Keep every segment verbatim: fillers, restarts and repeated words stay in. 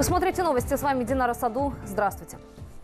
Смотрите новости. С вами Динара Саду. Здравствуйте.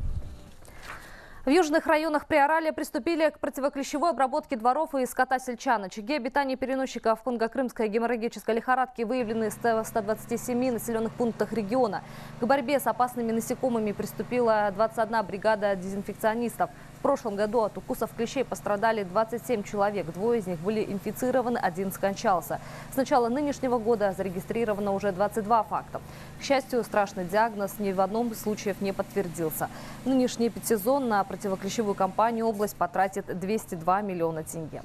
В южных районах Приоралья приступили к противоклещевой обработке дворов и скота сельчан. Очаги обитания переносчиков конго-крымской геморрагической лихорадки выявлены в ста двадцати семи населенных пунктах региона. К борьбе с опасными насекомыми приступила двадцать одна бригада дезинфекционистов. В прошлом году от укусов клещей пострадали двадцать семь человек. Двое из них были инфицированы, один скончался. С начала нынешнего года зарегистрировано уже двадцать два факта. К счастью, страшный диагноз ни в одном случае не подтвердился. В нынешний эпидсезон на противоклещевую кампанию область потратит двести два миллиона тенге.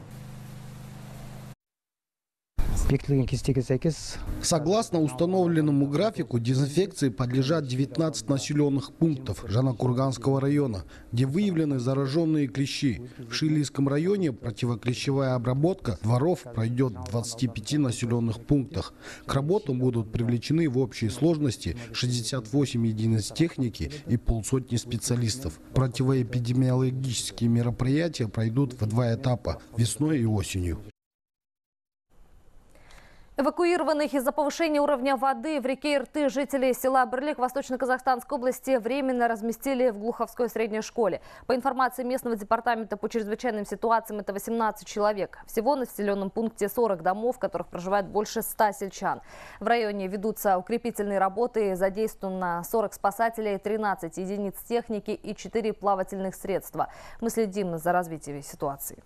Согласно установленному графику, дезинфекции подлежат девятнадцать населенных пунктов Жанакурганского района, где выявлены зараженные клещи. В Шилийском районе противоклещевая обработка дворов пройдет в двадцати пяти населенных пунктах. К работам будут привлечены в общей сложности шестьдесят восемь единиц техники и полсотни специалистов. Противоэпидемиологические мероприятия пройдут в два этапа – весной и осенью. Эвакуированных из-за повышения уровня воды в реке Ирты жителей села Бырлик Восточно-Казахстанской области временно разместили в Глуховской средней школе. По информации местного департамента по чрезвычайным ситуациям, это восемнадцать человек. Всего в населенном пункте сорок домов, в которых проживает больше ста сельчан. В районе ведутся укрепительные работы, задействовано сорок спасателей, тринадцать единиц техники и четыре плавательных средства. Мы следим за развитием ситуации.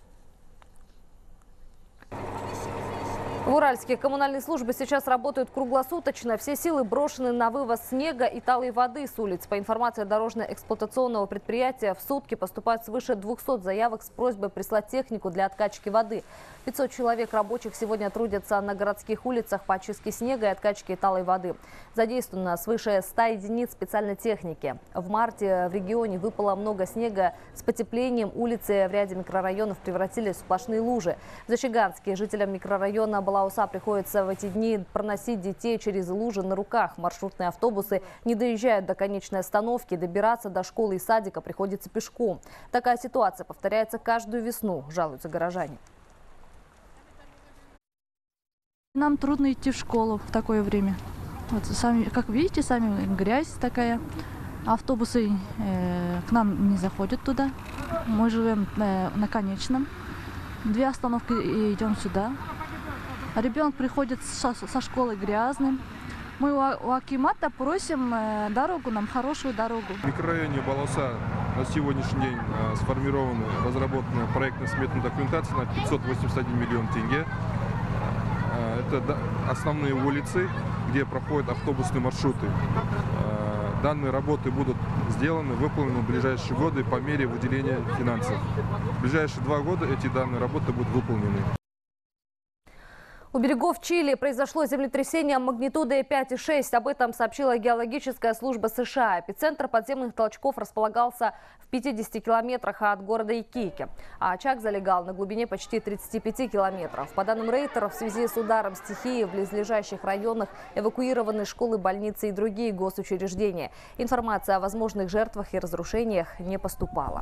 В Уральске коммунальные службы сейчас работают круглосуточно. Все силы брошены на вывоз снега и талой воды с улиц. По информации дорожно-эксплуатационного предприятия, в сутки поступает свыше двухсот заявок с просьбой прислать технику для откачки воды. пятьсот человек рабочих сегодня трудятся на городских улицах по очистке снега и откачке талой воды. Задействовано свыше ста единиц специальной техники. В марте в регионе выпало много снега. С потеплением улицы в ряде микрорайонов превратились в сплошные лужи. В Зашиганске жителям микрорайона Балауса приходится в эти дни проносить детей через лужи на руках. Маршрутные автобусы не доезжают до конечной остановки. Добираться до школы и садика приходится пешком. Такая ситуация повторяется каждую весну, жалуются горожане. Нам трудно идти в школу в такое время. Вот сами, как видите, сами грязь такая. Автобусы э, к нам не заходят туда. Мы живем э, на конечном. Две остановки и идем сюда. Ребенок приходит со, со школы грязным. Мы у, у акимата просим э, дорогу, нам хорошую дорогу. В микрорайоне Балауса на сегодняшний день э, сформирована, разработана проектно-сметная документация на пятьсот восемьдесят один миллион тенге. Э, это основные улицы, где проходят автобусные маршруты. Э, данные работы будут сделаны, выполнены в ближайшие годы по мере выделения финансов. В ближайшие два года эти данные работы будут выполнены. У берегов Чили произошло землетрясение магнитудой пять и шесть. Об этом сообщила геологическая служба США. Эпицентр подземных толчков располагался в пятидесяти километрах от города Икики. А очаг залегал на глубине почти тридцати пяти километров. По данным Рейтера, в связи с ударом стихии в близлежащих районах эвакуированы школы, больницы и другие госучреждения. Информация о возможных жертвах и разрушениях не поступала.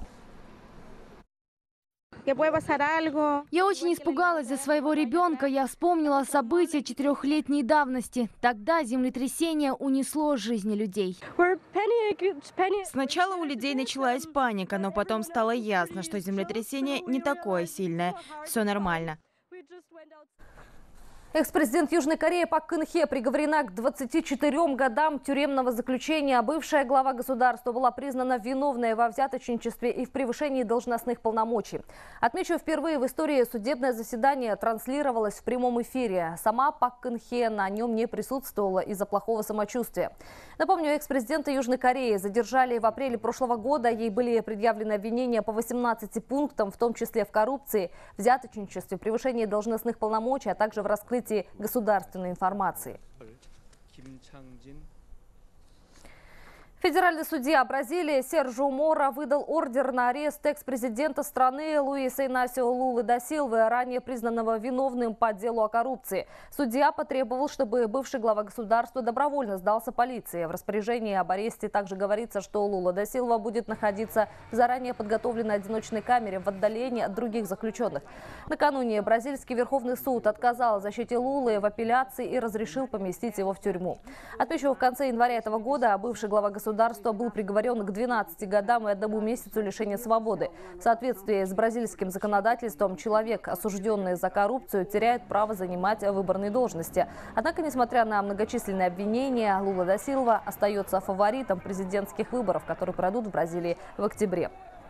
Я очень испугалась за своего ребенка. Я вспомнила события четырехлетней давности. Тогда землетрясение унесло жизни людей. Сначала у людей началась паника, но потом стало ясно, что землетрясение не такое сильное. Все нормально. Экс-президент Южной Кореи Пак Кын Хе приговорена к двадцати четырём годам тюремного заключения. Бывшая глава государства была признана виновной во взяточничестве и в превышении должностных полномочий. Отмечу, впервые в истории судебное заседание транслировалось в прямом эфире. Сама Пак Кын Хе на нем не присутствовала из-за плохого самочувствия. Напомню, экс-президента Южной Кореи задержали в апреле прошлого года. Ей были предъявлены обвинения по восемнадцати пунктам, в том числе в коррупции, взяточничестве, превышении должностных полномочий, а также в раскрытии государственной информации. Федеральный судья Бразилии Сержио Мора выдал ордер на арест экс-президента страны Луиса Инасио Лулы да Силвы, ранее признанного виновным по делу о коррупции. Судья потребовал, чтобы бывший глава государства добровольно сдался полиции. В распоряжении об аресте также говорится, что Лула да Силва будет находиться в заранее подготовленной одиночной камере в отдалении от других заключенных. Накануне бразильский Верховный суд отказал защите Лулы в апелляции и разрешил поместить его в тюрьму. Отмечу, в конце января этого года бывший глава государства Государство был приговорен к двенадцати годам и одному месяцу лишения свободы. В соответствии с бразильским законодательством, человек, осужденный за коррупцию, теряет право занимать выборные должности. Однако, несмотря на многочисленные обвинения, Лула да Силва остается фаворитом президентских выборов, которые пройдут в Бразилии в октябре.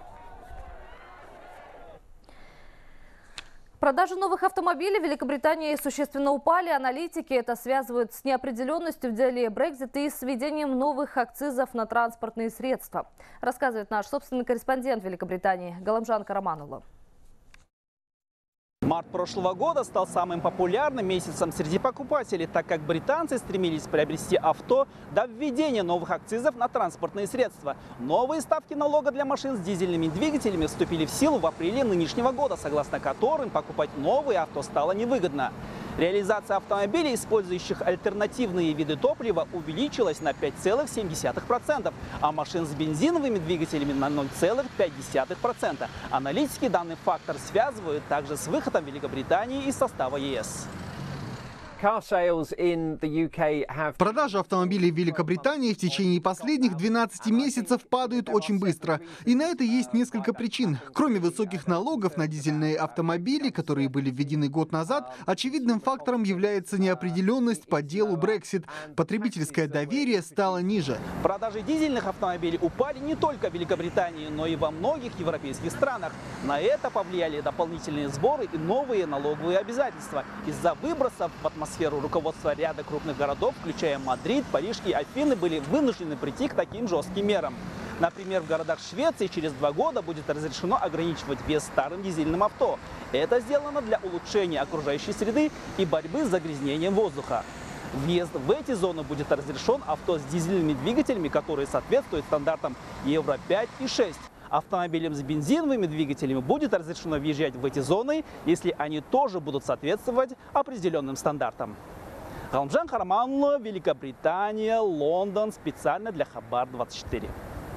Продажи новых автомобилей в Великобритании существенно упали. Аналитики это связывают с неопределенностью в деле Brexit и с введением новых акцизов на транспортные средства. Рассказывает наш собственный корреспондент в Великобритании Галамжан Караманова. Март прошлого года стал самым популярным месяцем среди покупателей, так как британцы стремились приобрести авто до введения новых акцизов на транспортные средства. Новые ставки налога для машин с дизельными двигателями вступили в силу в апреле нынешнего года, согласно которым покупать новые авто стало невыгодно. Реализация автомобилей, использующих альтернативные виды топлива, увеличилась на пять целых семь десятых процента, а машин с бензиновыми двигателями на ноль целых пять десятых процента. Аналитики данный фактор связывают также с выходом Великобритании из состава Е С. Продажи автомобилей в Великобритании в течение последних двенадцати месяцев падают очень быстро. И на это есть несколько причин. Кроме высоких налогов на дизельные автомобили, которые были введены год назад, очевидным фактором является неопределенность по делу Brexit. Потребительское доверие стало ниже. Продажи дизельных автомобилей упали не только в Великобритании, но и во многих европейских странах. На это повлияли дополнительные сборы и новые налоговые обязательства. Из-за выбросов в атмосферу сферу руководства ряда крупных городов, включая Мадрид, Париж и Афины, были вынуждены прийти к таким жестким мерам. Например, в городах Швеции через два года будет разрешено ограничивать вес старым дизельным авто. Это сделано для улучшения окружающей среды и борьбы с загрязнением воздуха. Въезд в эти зоны будет разрешен авто с дизельными двигателями, которые соответствуют стандартам Евро пять и шесть. Автомобилям с бензиновыми двигателями будет разрешено въезжать в эти зоны, если они тоже будут соответствовать определенным стандартам. Галамжан Караманова, Великобритания, Лондон, специально для Хабар двадцать четыре.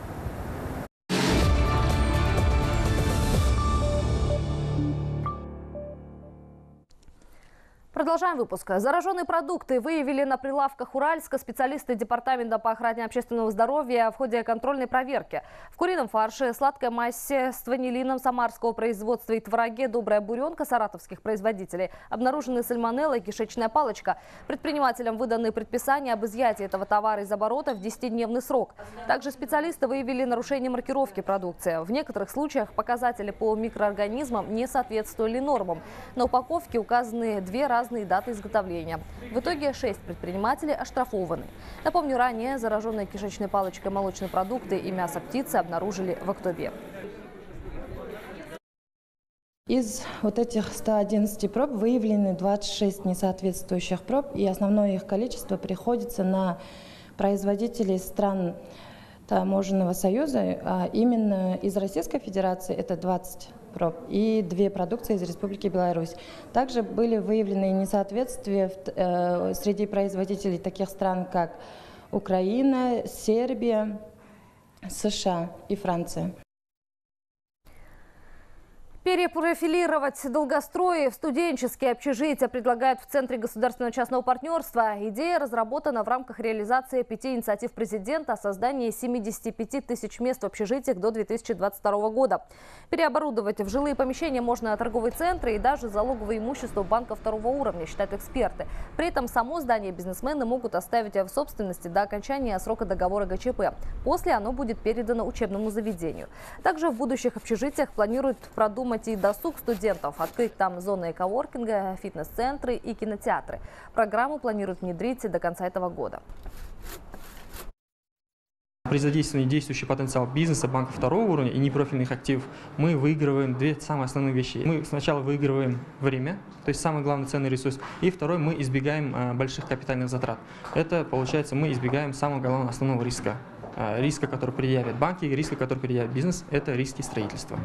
Продолжаем выпуск. Зараженные продукты выявили на прилавках Уральска специалисты Департамента по охране общественного здоровья в ходе контрольной проверки. В курином фарше, сладкой массе с ванилином самарского производства и твороге «Добрая буренка» саратовских производителей обнаружены сальмонелла и кишечная палочка. Предпринимателям выданы предписания об изъятии этого товара из оборота в десятидневный срок. Также специалисты выявили нарушение маркировки продукции. В некоторых случаях показатели по микроорганизмам не соответствовали нормам. На упаковке указаны две разные даты изготовления. В итоге шесть предпринимателей оштрафованы. Напомню, ранее зараженные кишечной палочкой молочные продукты и мясо птицы обнаружили в Актобе. Из вот этих ста одиннадцати проб выявлены двадцать шесть несоответствующих проб, и основное их количество приходится на производителей стран Таможенного союза, а именно из Российской Федерации это двадцать проб и две продукции из Республики Беларусь. Также были выявлены несоответствия в, э, среди производителей таких стран, как Украина, Сербия, США и Франция. Перепрофилировать долгострои в студенческие общежития предлагают в Центре государственного частного партнерства. Идея разработана в рамках реализации пяти инициатив президента о создании семидесяти пяти тысяч мест в общежитиях до две тысячи двадцать второго года. Переоборудовать в жилые помещения можно торговые центры и даже залоговое имущество банков второго уровня, считают эксперты. При этом само здание бизнесмены могут оставить в собственности до окончания срока договора Г Ч П. После оно будет передано учебному заведению. Также в будущих общежитиях планируют продумать и досуг студентов, открыть там зоны эковоркинга, фитнес-центры и кинотеатры. Программу планируют внедрить до конца этого года. При задействовании действующий потенциал бизнеса, банков второго уровня и непрофильных активов мы выигрываем две самые основные вещи. Мы сначала выигрываем время, то есть самый главный ценный ресурс, и второй, мы избегаем больших капитальных затрат. Это, получается, мы избегаем самого главного основного риска риска, который предъявят банки, и риска, который предъявит бизнес, это риски строительства.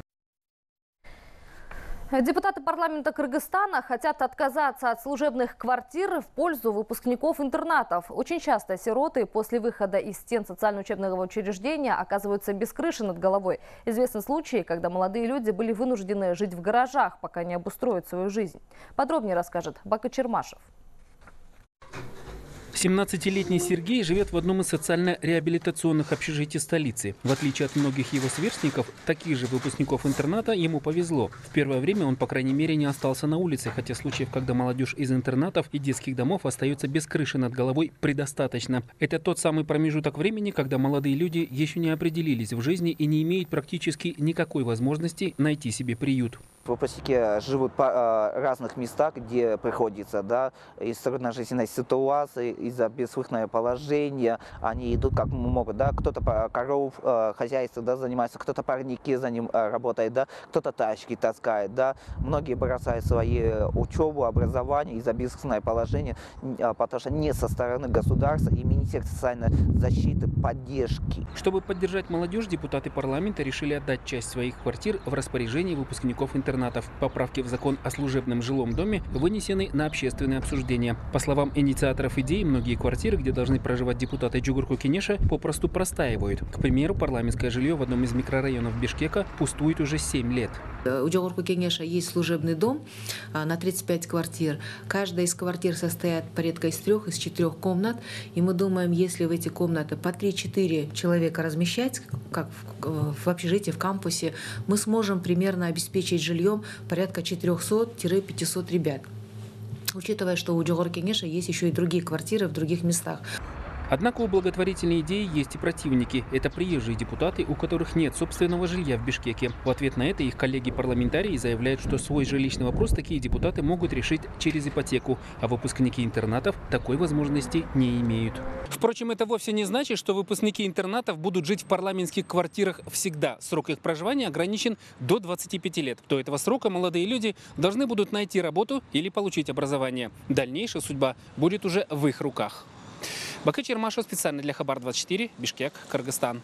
Депутаты парламента Кыргызстана хотят отказаться от служебных квартир в пользу выпускников интернатов. Очень часто сироты после выхода из стен социально-учебного учреждения оказываются без крыши над головой. Известны случаи, когда молодые люди были вынуждены жить в гаражах, пока не обустроят свою жизнь. Подробнее расскажет Бака Чермашев. семнадцатилетний Сергей живет в одном из социально-реабилитационных общежитий столицы. В отличие от многих его сверстников, таких же выпускников интерната, ему повезло. В первое время он, по крайней мере, не остался на улице, хотя случаев, когда молодежь из интернатов и детских домов остается без крыши над головой, предостаточно. Это тот самый промежуток времени, когда молодые люди еще не определились в жизни и не имеют практически никакой возможности найти себе приют. Выпускники живут по разных местах, где приходится, да, из трудножизненной ситуации, из-за безвыходного положения, они идут как могут, да, кто-то по коров, хозяйство, да, занимается, кто-то парники за ним работает, да, кто-то тачки таскает, да, многие бросают свои учебу, образование из-за безвыходного положения, потому что не со стороны государства и Министерства социальной защиты поддержки. Чтобы поддержать молодежь, депутаты парламента решили отдать часть своих квартир в распоряжение выпускников интерната. Поправки в закон о служебном жилом доме вынесены на общественное обсуждение. По словам инициаторов идеи, многие квартиры, где должны проживать депутаты Джугурку Кенеша, попросту простаивают. К примеру, парламентское жилье в одном из микрорайонов Бишкека пустует уже семь лет. У Джугурку Кенеша есть служебный дом на тридцать пять квартир. Каждая из квартир состоит порядка из трех, из четырех комнат. И мы думаем, если в эти комнаты по три-четыре человека размещать, как в общежитии, в кампусе, мы сможем примерно обеспечить жилье порядка четырёхсот-пятисот ребят, учитывая, что у Джугурку Кенеша есть еще и другие квартиры в других местах. Однако у благотворительной идеи есть и противники. Это приезжие депутаты, у которых нет собственного жилья в Бишкеке. В ответ на это их коллеги-парламентарии заявляют, что свой жилищный вопрос такие депутаты могут решить через ипотеку, а выпускники интернатов такой возможности не имеют. Впрочем, это вовсе не значит, что выпускники интернатов будут жить в парламентских квартирах всегда. Срок их проживания ограничен до двадцати пяти лет. До этого срока молодые люди должны будут найти работу или получить образование. Дальнейшая судьба будет уже в их руках. Бака Чермашев специально для Хабар двадцать четыре, Бишкек, Кыргызстан.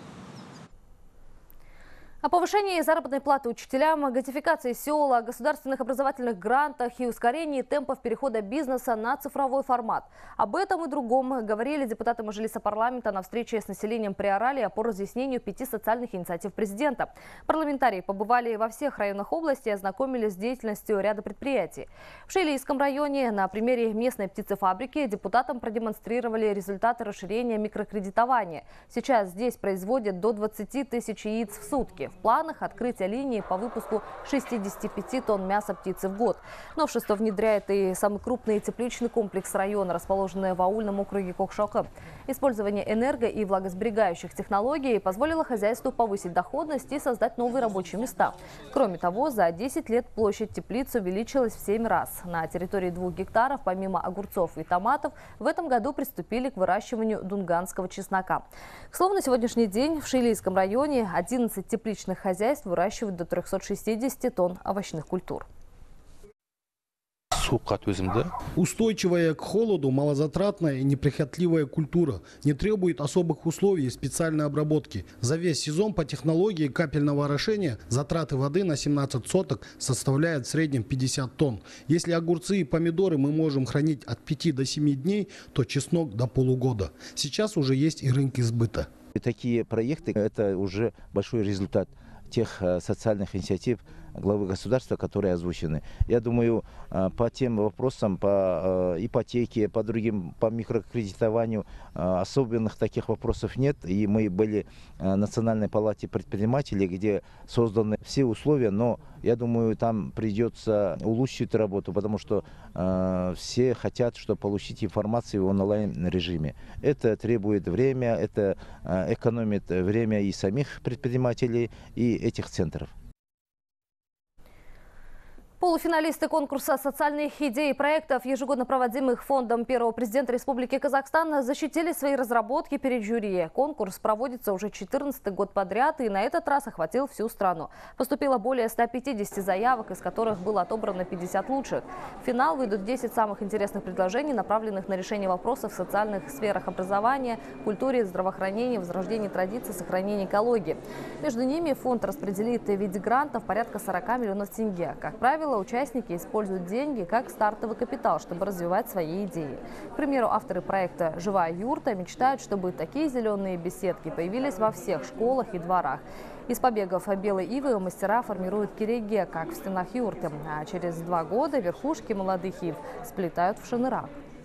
О повышении заработной платы учителям, газификации сел, о государственных образовательных грантах и ускорении темпов перехода бизнеса на цифровой формат. Об этом и другом говорили депутаты Мажилиса парламента на встрече с населением Приоралия по разъяснению пяти социальных инициатив президента. Парламентарии побывали во всех районах области и ознакомились с деятельностью ряда предприятий. В Шилийском районе на примере местной птицефабрики депутатам продемонстрировали результаты расширения микрокредитования. Сейчас здесь производят до двадцати тысяч яиц в сутки. В планах открытия линии по выпуску шестидесяти пяти тонн мяса птицы в год. Новшество внедряет и самый крупный тепличный комплекс района, расположенный в аульном округе Кокшока. Использование энерго- и влагосберегающих технологий позволило хозяйству повысить доходность и создать новые рабочие места. Кроме того, за десять лет площадь теплицы увеличилась в семь раз. На территории двух гектаров, помимо огурцов и томатов, в этом году приступили к выращиванию дунганского чеснока. К слову, на сегодняшний день в Шилийском районе одиннадцать тепличных хозяйств выращивают до трёхсот шестидесяти тонн овощных культур. Устойчивая к холоду, малозатратная и неприхотливая культура. Не требует особых условий и специальной обработки. За весь сезон по технологии капельного орошения затраты воды на семнадцать соток составляют в среднем пятьдесят тонн. Если огурцы и помидоры мы можем хранить от пяти до семи дней, то чеснок до полугода. Сейчас уже есть и рынки сбыта. Такие проекты – это уже большой результат тех социальных инициатив главы государства, которые озвучены. Я думаю, по тем вопросам, по ипотеке, по другим, по микрокредитованию особенных таких вопросов нет. И мы были в Национальной палате предпринимателей, где созданы все условия, но я думаю, там придется улучшить работу, потому что э, все хотят, чтобы получить информацию в онлайн-режиме. Это требует время, это э, экономит время и самих предпринимателей, и этих центров. Полуфиналисты конкурса социальных идей и проектов, ежегодно проводимых фондом первого президента Республики Казахстан, защитили свои разработки перед жюри. Конкурс проводится уже четырнадцатый год подряд и на этот раз охватил всю страну. Поступило более ста пятидесяти заявок, из которых было отобрано пятьдесят лучших. В финал выйдут десять самых интересных предложений, направленных на решение вопросов в социальных сферах образования, культуре, здравоохранении, возрождении традиций, сохранении экологии. Между ними фонд распределит в виде грантов порядка сорока миллионов тенге. Как правило, участники используют деньги как стартовый капитал, чтобы развивать свои идеи. К примеру, авторы проекта «Живая юрта» мечтают, чтобы такие зеленые беседки появились во всех школах и дворах. Из побегов белой ивы мастера формируют киреге, как в стенах юрты. А через два года верхушки молодых ив сплетают в шанырак.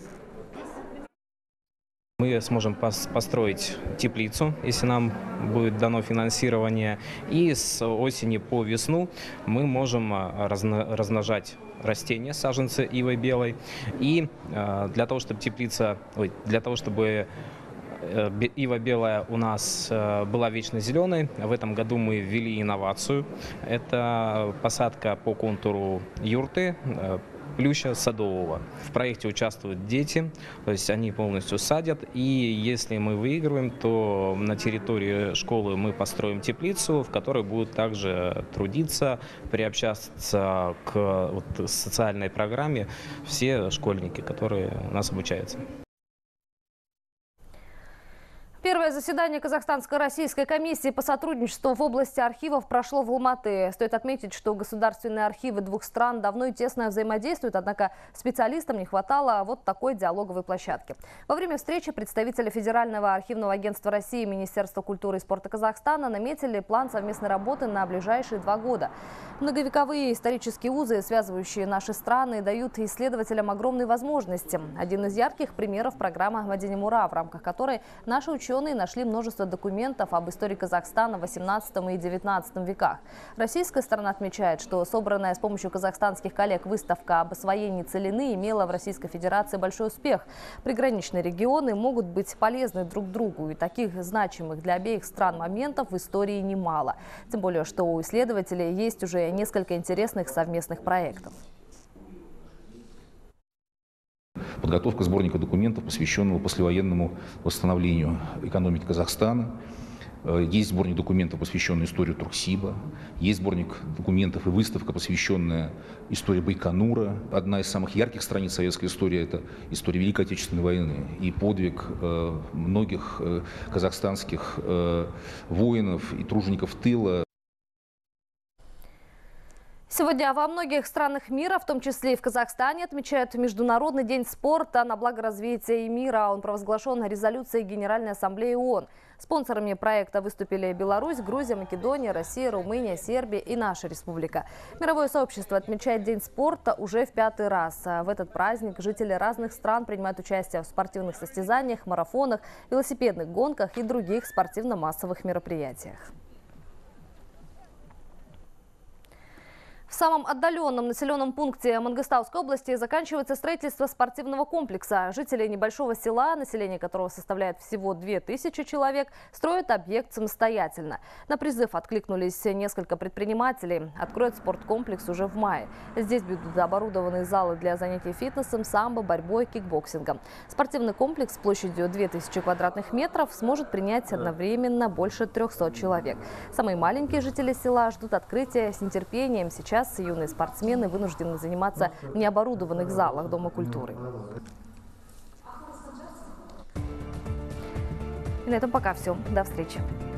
Мы сможем построить теплицу, если нам будет дано финансирование. И с осени по весну мы можем размножать растения, саженцы ивы белой. И для того, чтобы теплица, ой, для того, чтобы ива белая у нас была вечно зеленой, в этом году мы ввели инновацию. Это посадка по контуру юрты плюща садового. В проекте участвуют дети, то есть они полностью садят. И если мы выигрываем, то на территории школы мы построим теплицу, в которой будут также трудиться, приобщаться к вот, социальной программе все школьники, которые у нас обучаются. Первое заседание Казахстанско-российской комиссии по сотрудничеству в области архивов прошло в Алматы. Стоит отметить, что государственные архивы двух стран давно и тесно взаимодействуют, однако специалистам не хватало вот такой диалоговой площадки. Во время встречи представители Федерального архивного агентства России и Министерства культуры и спорта Казахстана наметили план совместной работы на ближайшие два года. Многовековые исторические узы, связывающие наши страны, дают исследователям огромные возможности. Один из ярких примеров – программа «Мадини Мура», в рамках которой наши ученые нашли множество документов об истории Казахстана в восемнадцатом и девятнадцатом веках. Российская сторона отмечает, что собранная с помощью казахстанских коллег выставка об освоении целины имела в Российской Федерации большой успех. Приграничные регионы могут быть полезны друг другу, и таких значимых для обеих стран моментов в истории немало. Тем более, что у исследователей есть уже несколько интересных совместных проектов. Подготовка сборника документов, посвященного послевоенному восстановлению экономики Казахстана. Есть сборник документов, посвященный истории Турксиба. Есть сборник документов и выставка, посвященная истории Байконура. Одна из самых ярких страниц советской истории – это история Великой Отечественной войны и подвиг многих казахстанских воинов и тружеников тыла. Сегодня во многих странах мира, в том числе и в Казахстане, отмечают Международный день спорта на благо развития мира. Он провозглашен резолюцией Генеральной Ассамблеи ООН. Спонсорами проекта выступили Беларусь, Грузия, Македония, Россия, Румыния, Сербия и наша республика. Мировое сообщество отмечает День спорта уже в пятый раз. В этот праздник жители разных стран принимают участие в спортивных состязаниях, марафонах, велосипедных гонках и других спортивно-массовых мероприятиях. В самом отдаленном населенном пункте Мангыстауской области заканчивается строительство спортивного комплекса. Жители небольшого села, население которого составляет всего две тысячи человек, строят объект самостоятельно. На призыв откликнулись несколько предпринимателей. Откроют спорткомплекс уже в мае. Здесь будут оборудованы залы для занятий фитнесом, самбо, борьбой, кикбоксингом. Спортивный комплекс площадью две тысячи квадратных метров сможет принять одновременно больше трёхсот человек. Самые маленькие жители села ждут открытия с нетерпением. Сейчас юные спортсмены вынуждены заниматься в необорудованных залах Дома культуры. И на этом пока все. До встречи.